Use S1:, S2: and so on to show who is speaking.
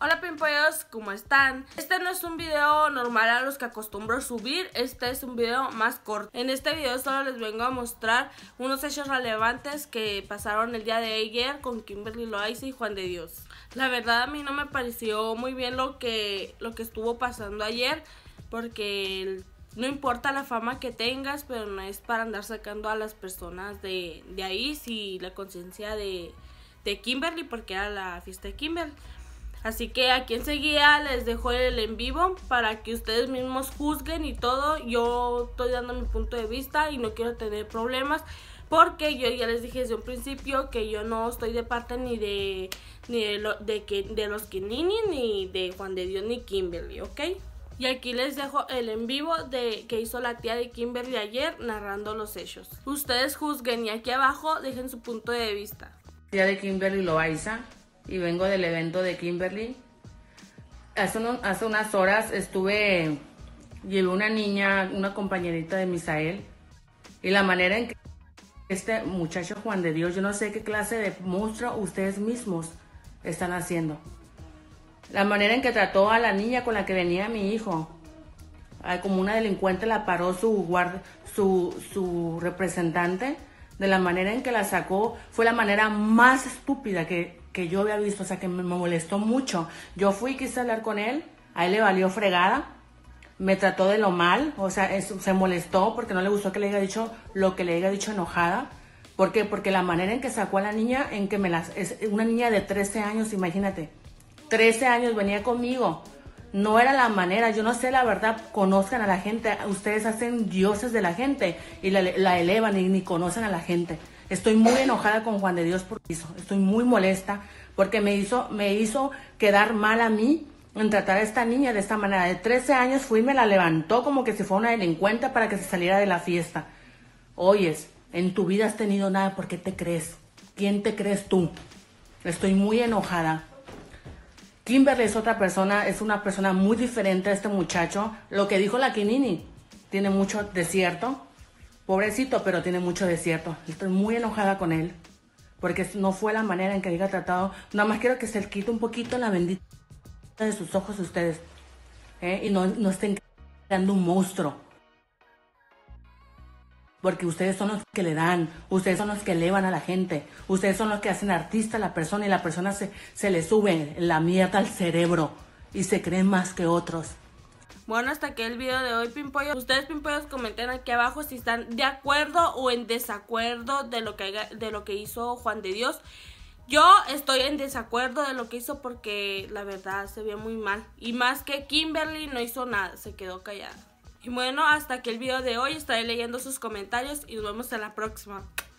S1: Hola pimpollos, ¿cómo están? Este no es un video normal a los que acostumbro subir, este es un video más corto. En este video solo les vengo a mostrar unos hechos relevantes que pasaron el día de ayer con Kimberly Loaiza y Juan de Dios. La verdad a mí no me pareció muy bien lo que estuvo pasando ayer, porque no importa la fama que tengas, pero no es para andar sacando a las personas de ahí, si la conciencia de Kimberly, porque era la fiesta de Kimberly. Así que aquí enseguida les dejo el en vivo para que ustedes mismos juzguen y todo. Yo estoy dando mi punto de vista y no quiero tener problemas, porque yo ya les dije desde un principio que yo no estoy de parte ni de los Kinini, ni de Juan de Dios, ni Kimberly, ¿ok? Y aquí les dejo el en vivo que hizo la tía de Kimberly ayer narrando los hechos. Ustedes juzguen y aquí abajo dejen su punto de vista.
S2: Tía de Kimberly Loaiza, y vengo del evento de Kimberly. Hace unas horas llevé una niña, una compañerita de Misael, y la manera en que este muchacho Juan de Dios, yo no sé qué clase de monstruo ustedes mismos están haciendo. La manera en que trató a la niña con la que venía mi hijo, como una delincuente la paró su representante, de la manera en que la sacó, fue la manera más estúpida que yo había visto, o sea, que me molestó mucho. Yo fui y quise hablar con él, a él le valió fregada, me trató de lo mal, o sea, se molestó porque no le gustó que le haya dicho lo que le haya dicho enojada. ¿Por qué? Porque la manera en que sacó a la niña, es una niña de 13 años, imagínate, 13 años venía conmigo. No era la manera, yo no sé, la verdad, conozcan a la gente, ustedes hacen dioses de la gente y la elevan y ni conocen a la gente. Estoy muy enojada con Juan de Dios por eso, estoy muy molesta porque me hizo quedar mal a mí en tratar a esta niña de esta manera. De 13 años fui y me la levantó como que si fuera una delincuente para que se saliera de la fiesta. Oyes, en tu vida has tenido nada, ¿por qué te crees? ¿Quién te crees tú? Estoy muy enojada. Kimberly es otra persona, es una persona muy diferente a este muchacho. Lo que dijo la Kinini, tiene mucho desierto. Pobrecito, pero tiene mucho desierto. Estoy muy enojada con él, porque no fue la manera en que diga tratado. Nada más quiero que se le quite un poquito la bendita de sus ojos a ustedes. Y no estén creando un monstruo. Porque ustedes son los que le dan, ustedes son los que elevan a la gente, ustedes son los que hacen artista a la persona, y la persona se le sube la mierda al cerebro y se creen más que otros.
S1: Bueno, hasta aquí el video de hoy, pimpollos. Ustedes, pimpollos, comenten aquí abajo si están de acuerdo o en desacuerdo de lo que hizo Juan de Dios. Yo estoy en desacuerdo de lo que hizo porque la verdad se vio muy mal. Y más que Kimberly no hizo nada, se quedó callada. Y bueno, hasta aquí el video de hoy. Estaré leyendo sus comentarios y nos vemos en la próxima.